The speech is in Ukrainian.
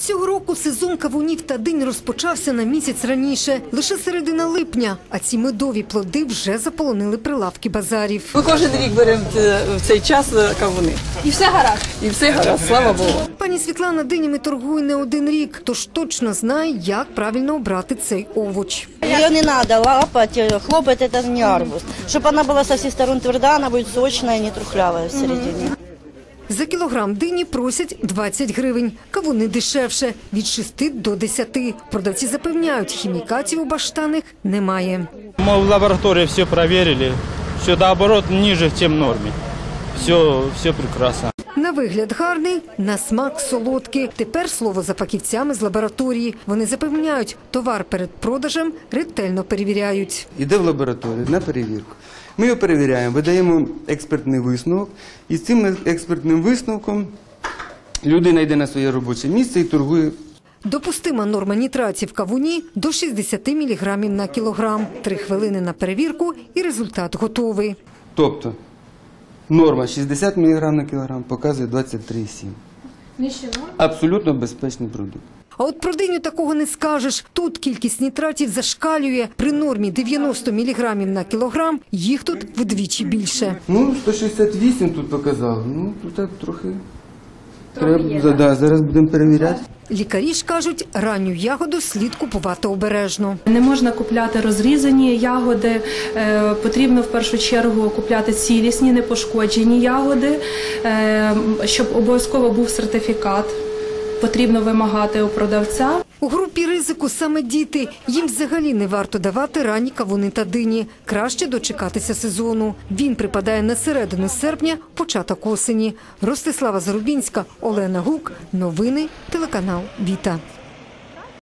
Цього року сезон кавунів та динь розпочався на місяць раніше, лише середина липня, а ці медові плоди вже заполонили прилавки базарів. Ми кожен рік беремо в цей час кавуни. І все гаразд? І все гаразд, слава Богу. Пані Світлана динями торгує не один рік, тож точно знає, як правильно обрати цей овоч. Ее не надо лапать, хлопать это не арбуз. Чтобы она была со всех сторон твердая, она будет сочная, не трухлявая в середине. За кілограм дині просять 20 гривень, кавуни дешевше – від 6 до 10. Продавці запевняють, хімікатів у баштанах немає. Мы в лаборатории все проверили, все наоборот ниже, чем в норме. Все прекрасно. На вигляд гарний, на смак солодкий. Тепер слово за фахівцями з лабораторії. Вони запевняють, товар перед продажем ретельно перевіряють. Іде в лабораторію на перевірку. Ми його перевіряємо, видаємо експертний висновок. І з цим експертним висновком людина йде на своє робоче місце і торгує. Допустима норма нітратів в кавуні – до 60 мг на кілограм. 3 хвилини на перевірку і результат готовий. Тобто норма 60 мг на кілограм показує 23,7. Абсолютно безпечний продукт. А от про диню такого не скажеш. Тут кількість нітратів зашкалює. При нормі 90 мг на кілограм їх тут вдвічі більше. 168 тут показало. Тут так трохи треба. Зараз будемо перевіряти. Лікарі ж кажуть, ранню ягоду слід купувати обережно. Не можна купляти розрізані ягоди, потрібно в першу чергу купляти цілісні, непошкоджені ягоди, щоб обов'язково був сертифікат. Потрібно вимагати у продавця. У групі ризику саме діти. Їм взагалі не варто давати ранні кавуни та дині. Краще дочекатися сезону. Він припадає на середину серпня, початок осені. Ростислава Зарубінська, Олена Гук. Новини, телеканал «Віта».